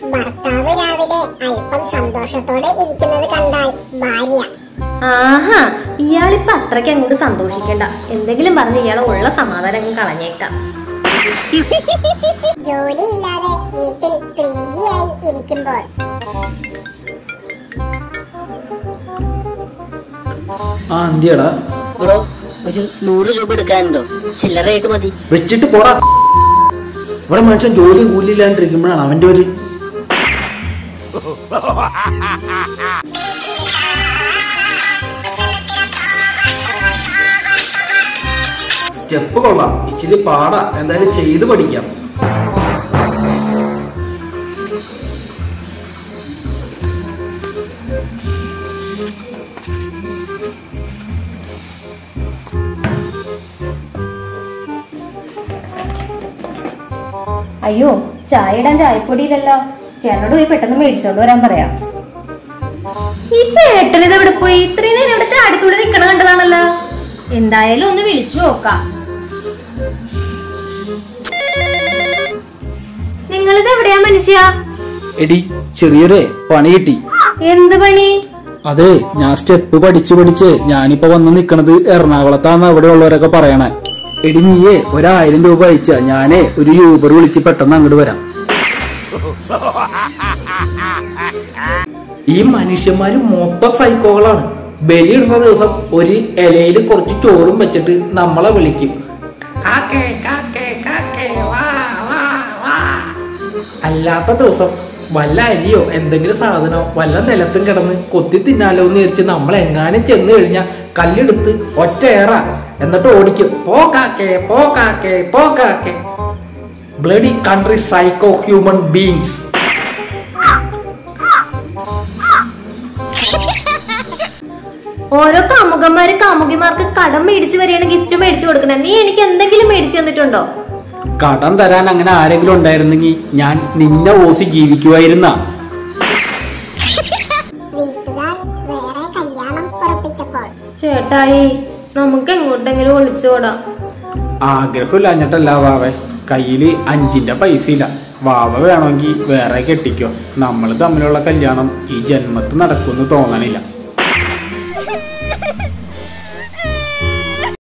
ഭർത്താവ് രാവിലെ അല്പം സന്തോഷത്തോടെ ഇരിക്കുന്നത് കണ്ടാൽ ഭാര്യ ആഹാ, ഇയാളിപ്പോ അത്രയ്ക്ക് അങ്ങോട്ട് സന്തോഷിക്കണ്ട. എന്തെങ്കിലും പറഞ്ഞ് ഇയാളെ ഉള്ള സമാധാനം അങ്ങ് കളഞ്ഞേക്കാം. ജോലിയില്ലാതെ വീട്ടിൽ 3G ആയി ഇരിക്കുമ്പോൾ എന്തിയടാ ബ്രോ, ഒരു 100 രൂപ എടുക്കാനുണ്ടോ? ചില്ലറയായിട്ട് മതി. വെച്ചിട്ട് പോടാ. ഇവിടെ മനുഷ്യൻ ജോലി കൂലിയില്ലാണ്ടിരിക്കുമ്പോഴാണ് അവന്റെ ഒരു സ്റ്റെപ്പ് കൊള്ളാം. ഇച്ചിരി പാടാ, എന്തായാലും ചെയ്ത് പഠിക്കാം. അയ്യോ, ചായ ഇടാൻ ചായപ്പൊടിയില്ലല്ലോ. ചേട്ടനോട് പോയി പെട്ടെന്ന് മേടിച്ചോണ്ട് വരാൻ പറയാം. ഈ ചേട്ടനിത് എവിടെ പോയി? ഇത്രയും നേരം ഇവിടെ ചാടിത്തുള്ളി നിക്കണ കണ്ടതാണല്ലോ. എന്തായാലും ഒന്ന് വിളിച്ചു നോക്കാം. നിങ്ങളിത് എവിടെയാ മനുഷ്യ? എടി, ചെറിയൊരു പണി കിട്ടി. എന്ത് പണി? അതെ, ഞാൻ സ്റ്റെപ്പ് പഠിച്ച് ഞാനിപ്പോ വന്ന് നിക്കണത് എറണാകുളത്താന്ന് അവിടെ ഉള്ളവരൊക്കെ പറയണേ. എടി, നീയേ 1000 രൂപ അയച്ചാ ഞാനേ ഒരു യൂബർ വിളിച്ച് പെട്ടെന്ന് അങ്ങോട്ട് വരാം. ഈ മനുഷ്യന്മാര് മൊത്തം സൈക്കോകളാണ്. ബലിയിടുന്ന ദിവസം ഒരു ഇലയിൽ കുറച്ച് ചോറും വെച്ചിട്ട് നമ്മളെ വിളിക്കും. അല്ലാത്ത ദിവസം വല്ല അരിയോ എന്തെങ്കിലും സാധനോ വല്ല നിലത്തും കിടന്ന് കൊത്തി തിന്നാലോ എന്ന് വിചാരിച്ച് നമ്മൾ എങ്ങാനും ചെന്ന് കഴിഞ്ഞാൽ കല്ലെടുത്ത് ഒറ്റയേറ എന്നിട്ട് ഓടിക്കും. പോകാക്കെ bloody country psycho human beings. ഓരോ കാമുകന്മാര് കാമുകിമാർക്ക് കടം മേടിച്ചു വരെയാണ് ഗിഫ്റ്റ് മേടിച്ചു കൊടുക്കണേ. നീ എനിക്ക് എന്തെങ്കിലും മേടിച്ചു തന്നിട്ടുണ്ടോ? കടം തരാൻ അങ്ങനെ ആരെങ്കിലും ഉണ്ടായിരുന്നെങ്കിൽ ഞാൻ നിന്നെ ഓസി ജീവിക്കുമായിരുന്ന. ചേട്ടായി, നമുക്ക് എങ്ങോട്ടെങ്കിലും ഒളിച്ചോടാം. ആഗ്രഹമില്ലാഞ്ഞിട്ടല്ല വാവേ, കയ്യില് 5ന്റെ പൈസ ഇല്ല. വാവ വേണമെങ്കിൽ വേറെ കെട്ടിക്കോ. നമ്മൾ തമ്മിലുള്ള കല്യാണം ഈ ജന്മത്ത് നടക്കുമെന്ന് തോന്നണില്ല.